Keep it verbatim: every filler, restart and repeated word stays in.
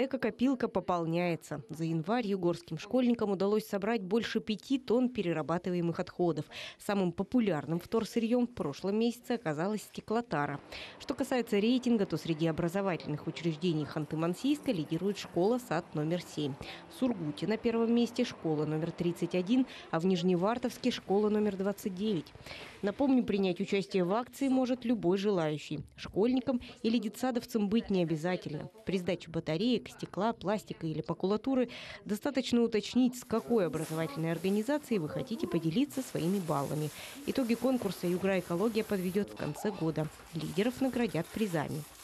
Эко-копилка пополняется. За январь югорским школьникам удалось собрать больше пяти тонн перерабатываемых отходов. Самым популярным вторсырьем в прошлом месяце оказалась стеклотара. Что касается рейтинга, то среди образовательных учреждений Ханты-Мансийска лидирует школа-сад номер семь. В Сургуте на первом месте школа номер тридцать один, а в Нижневартовске школа номер двадцать девять. Напомню, принять участие в акции может любой желающий. Школьникам или детсадовцам быть не обязательно. При сдаче батареек, стекла, пластика или макулатуры достаточно уточнить, с какой образовательной организацией вы хотите поделиться своими баллами. Итоги конкурса «Югра Экология» подведет в конце года. Лидеров наградят призами.